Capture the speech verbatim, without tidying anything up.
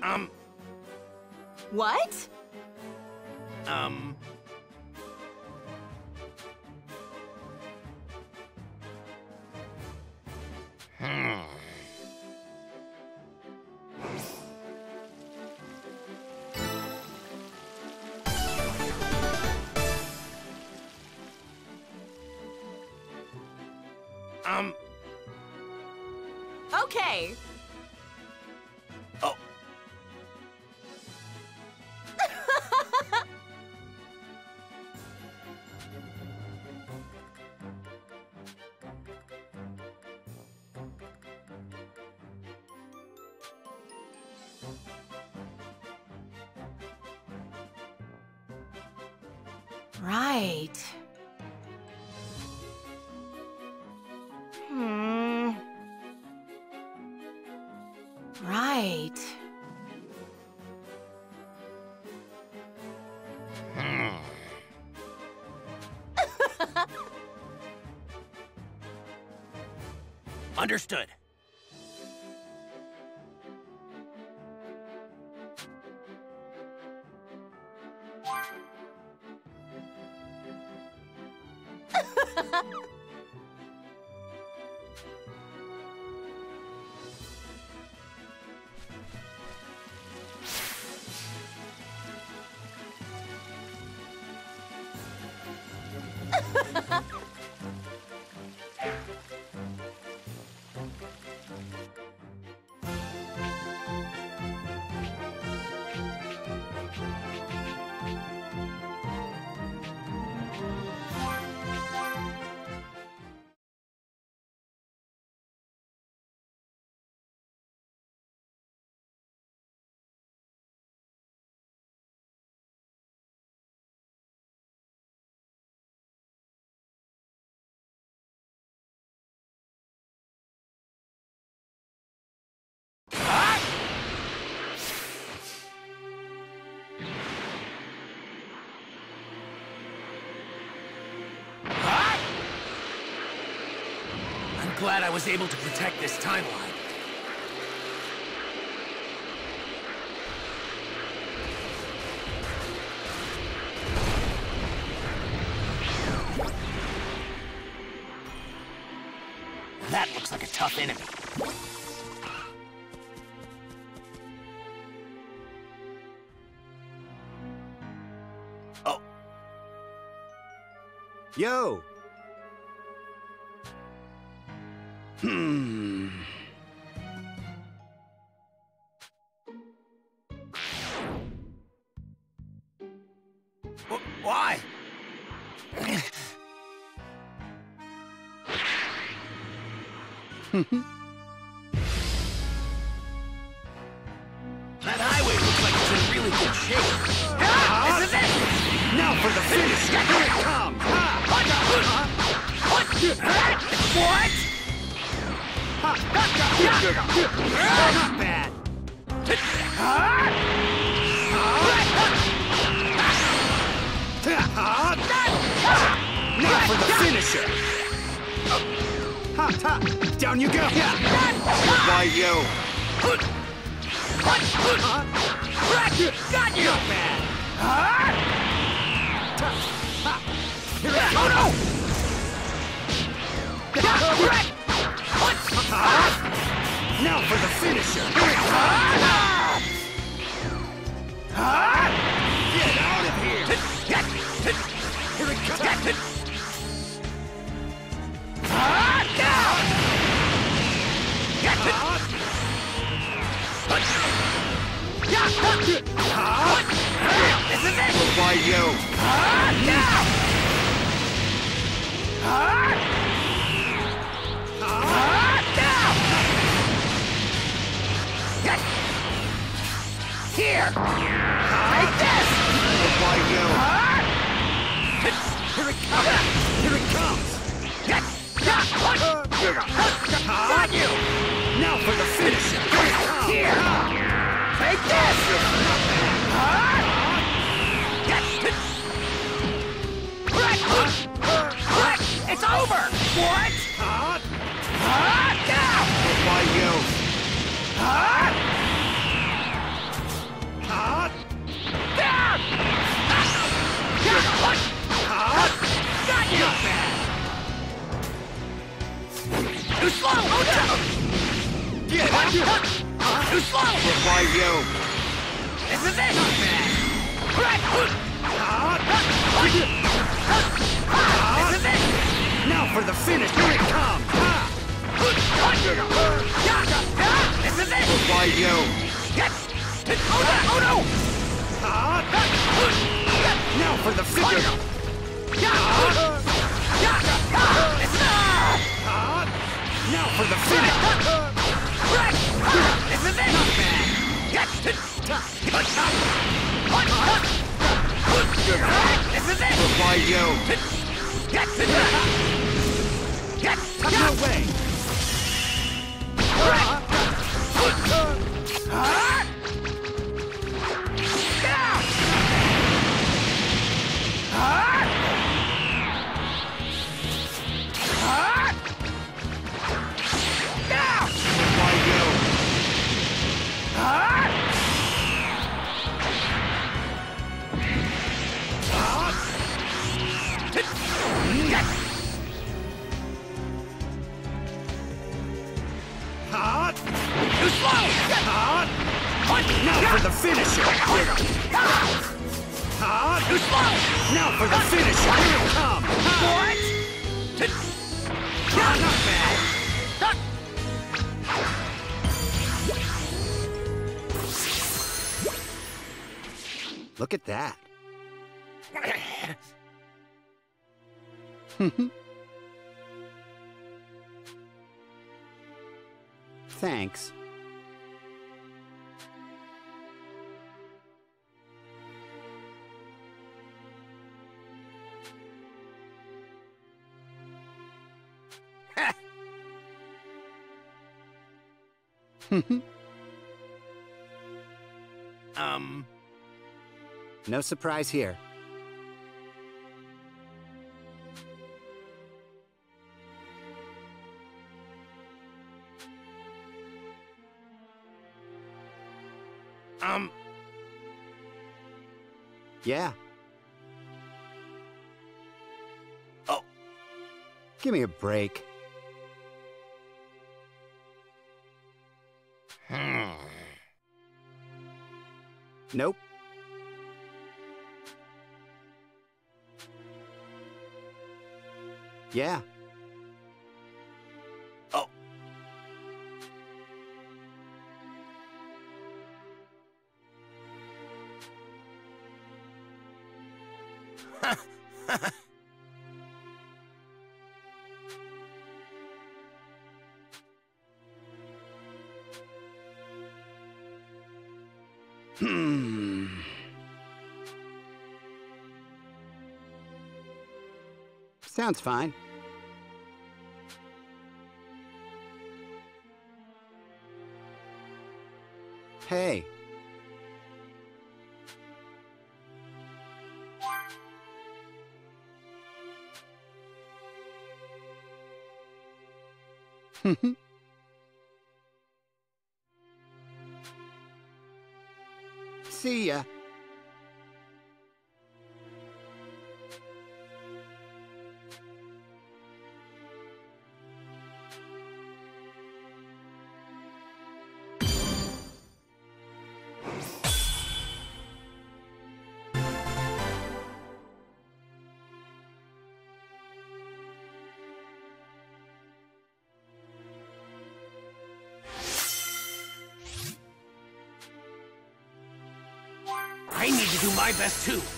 Um. What? Um. Hmm. Um. Okay. Oh. Right. Hmm. Right. Hmm. Understood. I'm glad I was able to protect this timeline. That looks like a tough enemy. Oh. Yo! Hmm. Wh- Why? That highway looks like it's in really good shape. Ah, this is it! Now for the finish! Here it comes! What? Not bad! Now for the finisher! Ha ha! Down you go! Why, yo! Got you! Not bad! Here it comes! Oh no! Now for the finisher! Get out of here! Here it comes! This is it! Why, yo! Here! Take this! Why, yo! Here it comes! Here it comes! Got you! Now for the finisher! Here! Take this! It's over! What? Why, yo! Not bad. Too slow. Oh no. Get up! Too slow. Why, yo? This is it. Not bad. Right. This is it. Now for the finish. Here it comes. Ha! This is it. Why, yo? Oh no! Oh no! Now for the finish. Now for the finish. This is it. Not bad. This is it. Why, yo? No way. Too slow. Now for the finisher. Too slow. Now for the finisher. Here it comes. What? Not bad. Look at that. Thanks. um. No surprise here. Um. Yeah. Oh. Give me a break. Hmm. Nope. Yeah. Oh. Hmm. Sounds fine. Hey. See ya. I need to do my best too.